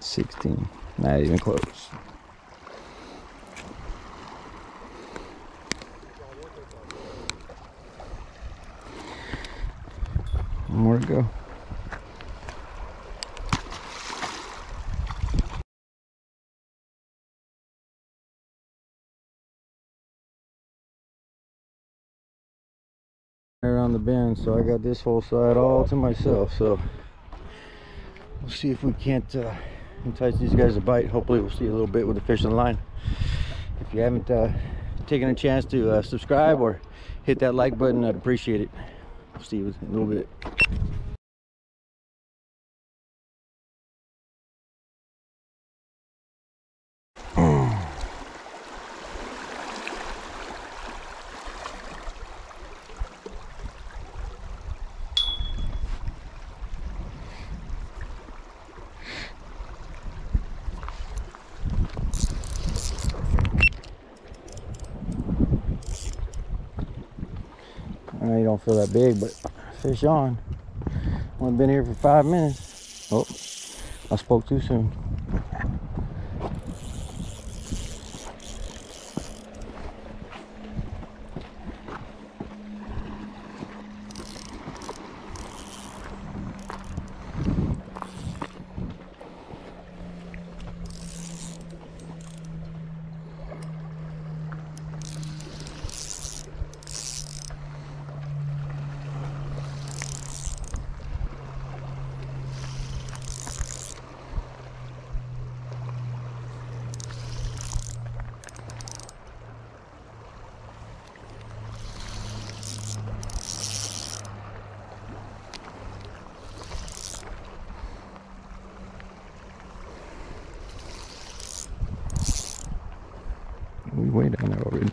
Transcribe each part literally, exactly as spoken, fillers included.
sixteen. Not even close. One more to go. Around the bend, so I got this whole side all to myself. So we'll see if we can't uh, entice these guys to bite. Hopefully we'll see a little bit with the fish on the line. If you haven't uh, taken a chance to uh, subscribe or hit that like button, I'd appreciate it. We'll see you in a little bit. I don't feel that big, but fish on. Only been here for five minutes. Oh, I spoke too soon. We way down there already.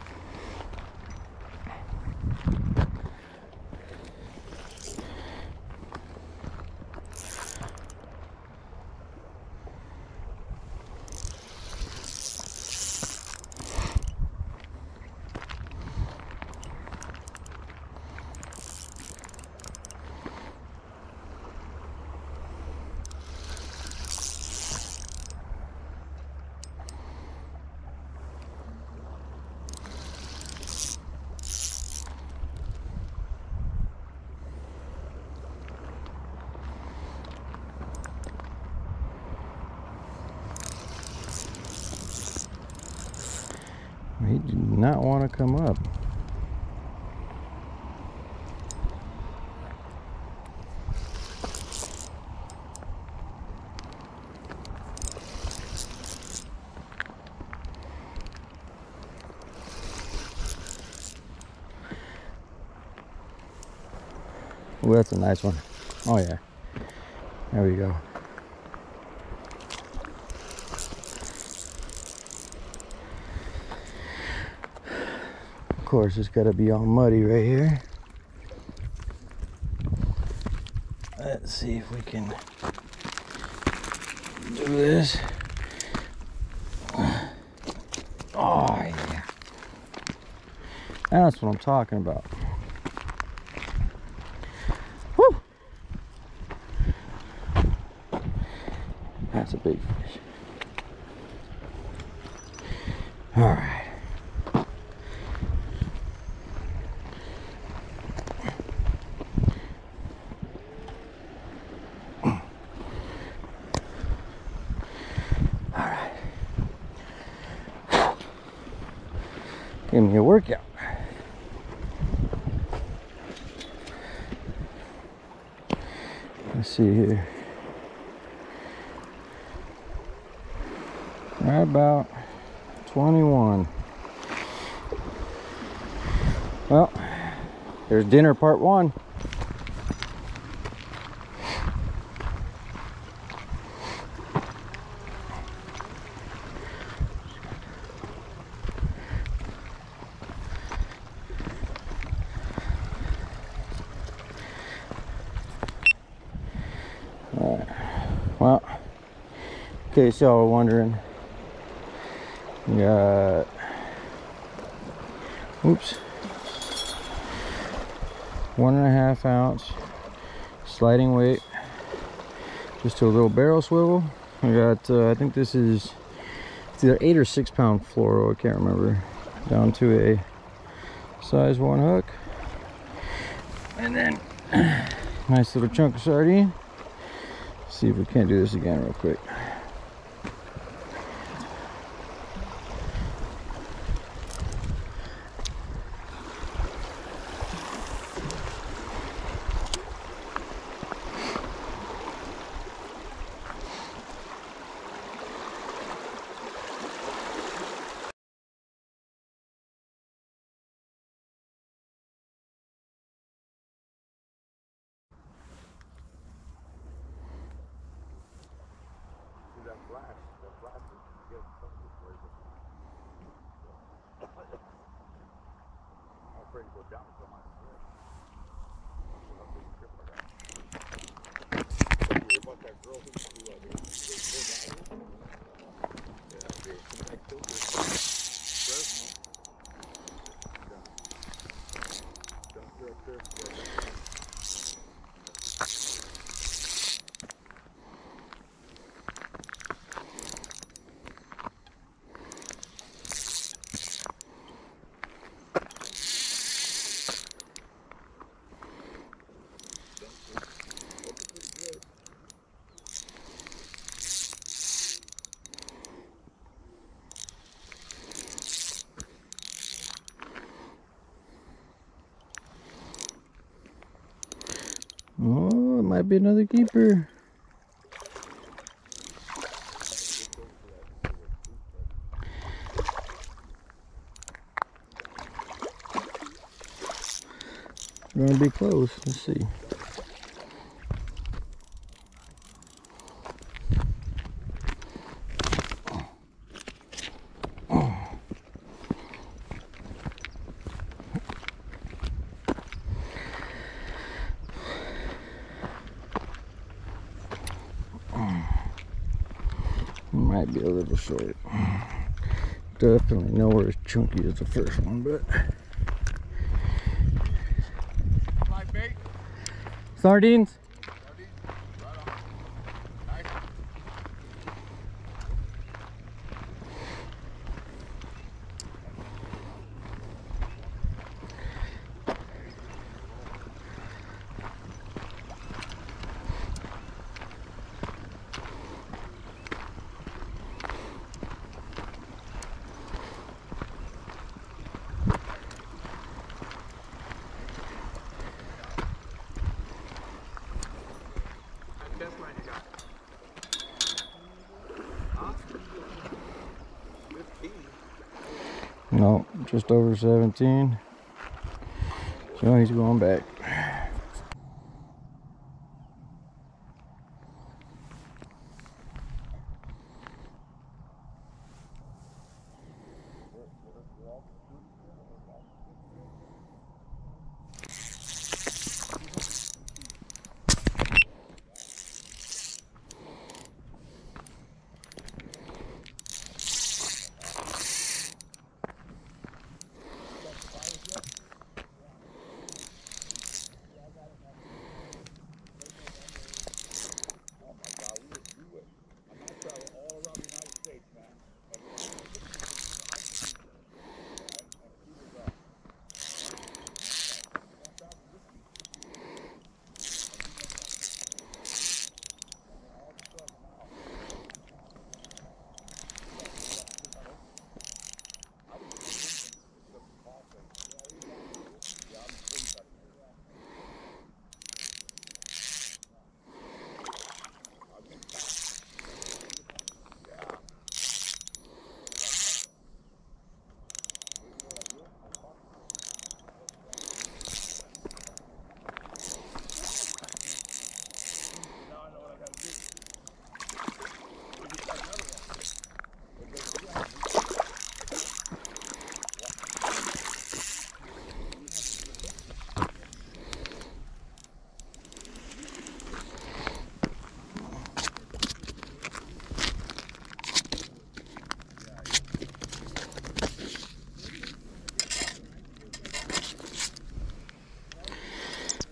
He did not want to come up. Oh, that's a nice one. Oh yeah. There we go. Of course, it's got to be all muddy right here. Let's see if we can do this. Oh yeah. That's what I'm talking about. Woo! That's a big fish. All right. Give me a workout. Let's see here. Right about twenty-one. Well, there's dinner part one. Well, in case y'all were wondering, we got, oops, one and a half ounce sliding weight, just a little barrel swivel, I got, uh, I think this is, it's either eight or six pound fluoro, I can't remember. Down to a size one hook. And then, nice little chunk of sardine. See if we can't do this again real quick. Oh, it might be another keeper. We're gonna be close. Let's see. Might be a little short. Definitely nowhere as chunky as the first one, but My bait. sardines. Sardines. Right on. Nice. Best line you got? Huh? fifteen. No, just over seventeen. So he's going back.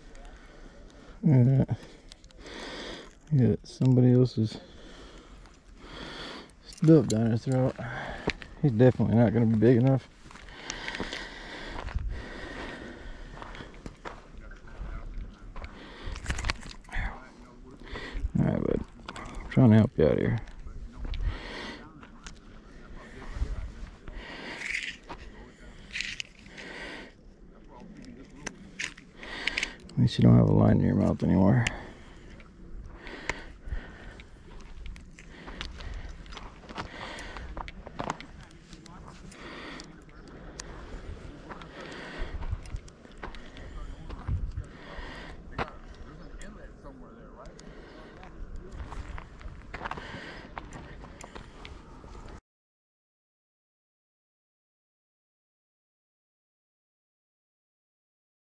Yeah. Yeah, somebody else's built down his throat. He's definitely not going to be big enough. Alright, bud. I'm trying to help you out here. At least you don't have a line in your mouth anymore.